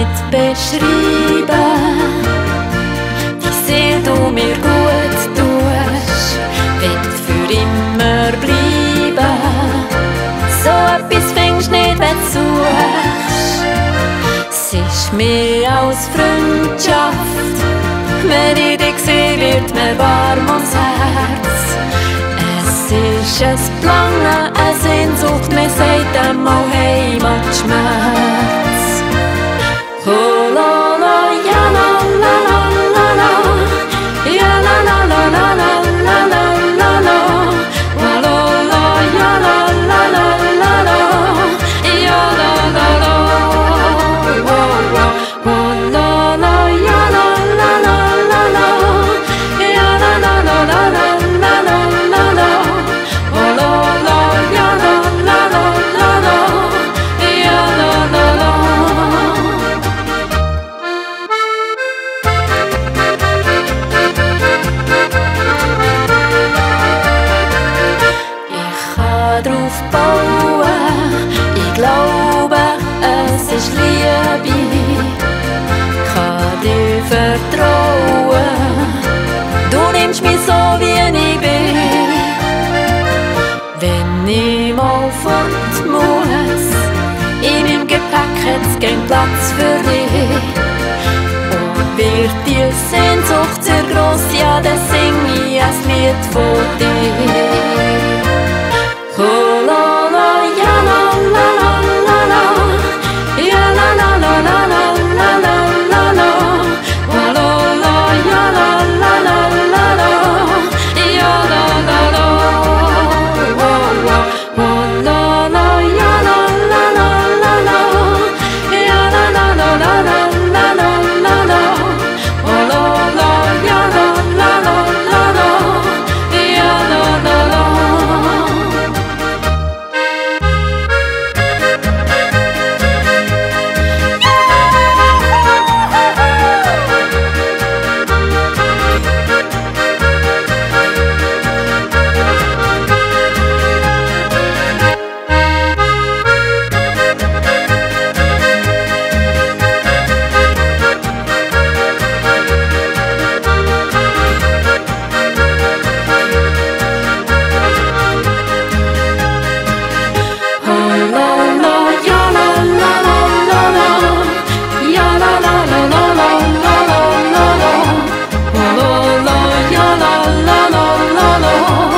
nicht beschreiben. Die Seele, du mir gut tust, wird für immer bleiben. So etwas findest nicht, wenn du suchst. Es ist mehr als Freundschaft. Wenn ich dich sehe, wird mir warm ums Herz. Es ist ein Verlangen, eine Sehnsucht, mir sagt einmal Heimatschmerz. Oh la la, ja la la la la la, ja la la la la la la la la la, la la la, ja la la la la la, ja la la la, oh la la, ja la la la la la, ja la la la la la la la la, oh la la, ja la la la la la, ja la la la. Drauf bauen, ich glaube, es ist Liebe. Kann dir vertrauen, du nimmst mich so, wie ich bin. Wenn ich mal fort muss, in meinem Gepäck hat's keinen Platz für dich. Und wird die Sehnsucht sehr gross, ja, dann sing ich ein Lied von dir. Oh la la, ja la la la la la, ja la la la la la la la la la, oh la la, ja la la la la la, ja la la la, oh la la, ja la la la la la, ja la la la la la la la la, oh la la, ja la la la la la, ja la la la. La la la la la la,